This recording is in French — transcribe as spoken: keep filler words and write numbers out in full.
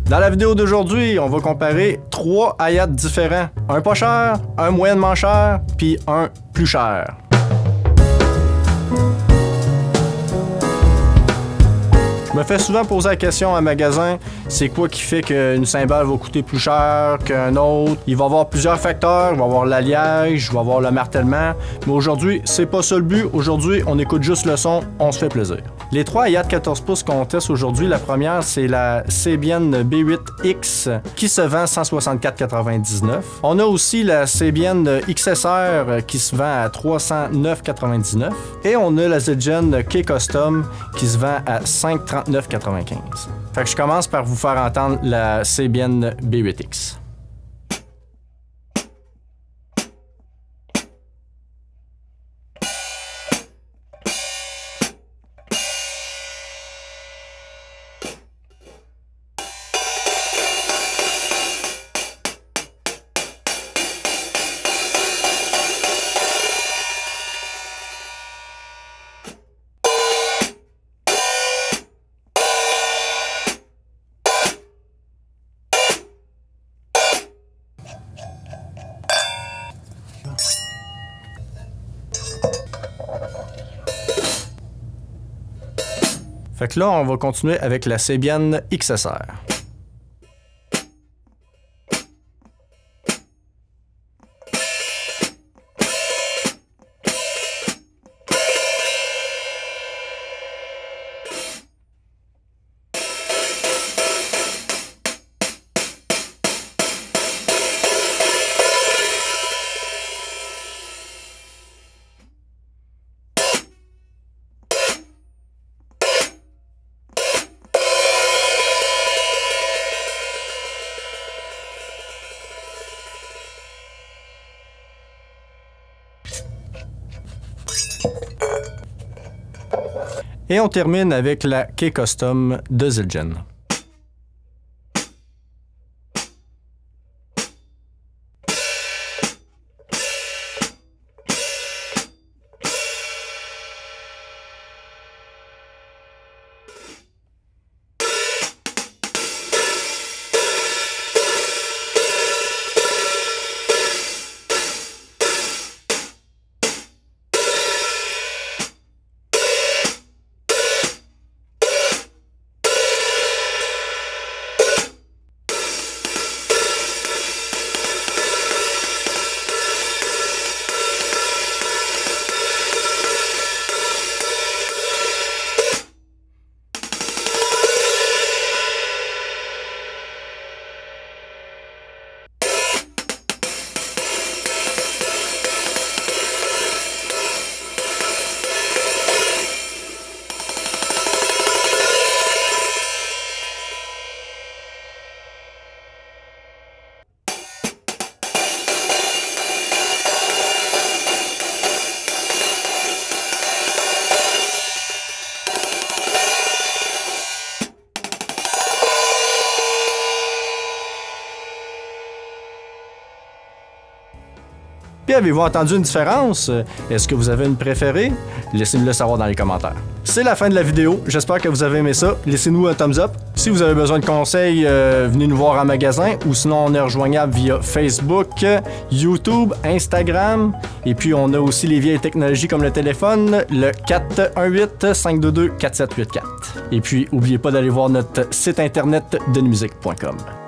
Dans la vidéo d'aujourd'hui, on va comparer trois hi-hats différents. Un pas cher, un moyennement cher, puis un plus cher. Je me fais souvent poser la question en magasin, c'est quoi qui fait qu'une cymbale va coûter plus cher qu'un autre? Il va y avoir plusieurs facteurs, il va y avoir l'alliage, il va y avoir le martèlement, mais aujourd'hui, c'est pas ça le but. Aujourd'hui, on écoute juste le son, on se fait plaisir. Les trois hi-hats quatorze pouces qu'on teste aujourd'hui, la première, c'est la Sabian B huit X qui se vend cent soixante-quatre quatre-vingt-dix-neuf. On a aussi la Sabian X S R qui se vend à trois cent neuf quatre-vingt-dix-neuf. Et on a la Zildjian K Custom qui se vend à cinq cent trente-neuf quatre-vingt-quinze. Fait que je commence par vous faire entendre la Sabian B huit X. Fait que là, on va continuer avec la Sabian X S R. Et on termine avec la K Custom de Zildjian. Puis avez-vous entendu une différence? Est-ce que vous avez une préférée? Laissez-nous le savoir dans les commentaires. C'est la fin de la vidéo. J'espère que vous avez aimé ça. Laissez-nous un thumbs up. Si vous avez besoin de conseils, euh, venez nous voir en magasin ou sinon on est rejoignable via Facebook, YouTube, Instagram. Et puis on a aussi les vieilles technologies comme le téléphone, le quatre un huit, cinq deux deux, quatre sept huit quatre. Et puis n'oubliez pas d'aller voir notre site internet denismusique point com.